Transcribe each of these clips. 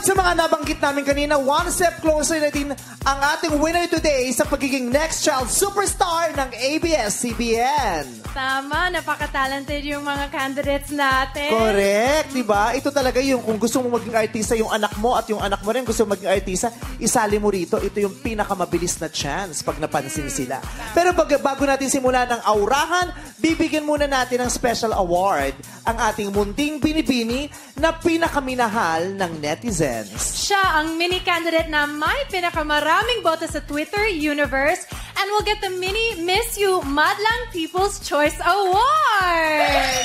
Sa mga nabanggit namin kanina, one step closer na din ang ating winner today sa pagiging next child superstar ng ABS-CBN. Tama, napaka-talented yung mga candidates natin. Correct, di ba? Ito talaga yung kung gusto mo maging artista, yung anak mo at yung anak mo rin gusto mo maging artista, isali mo rito. Ito yung pinakamabilis na chance pag napansin sila. Pero bago natin simulan ng aurahan, bibigyan muna natin ng special award ang ating munting binibini na pinakaminahal ng netizens. Siya ang mini candidate na may pinakamaraming boto sa Twitter universe and will get the mini Miss You Madlang People's Choice Award.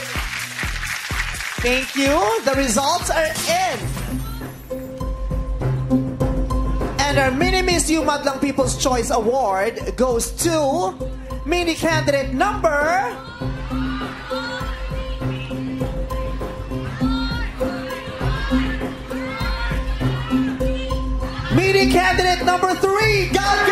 Thank you. The results are in. And our mini Miss You Madlang People's Choice Award goes to mini candidate number... Mini candidate number 3, Gal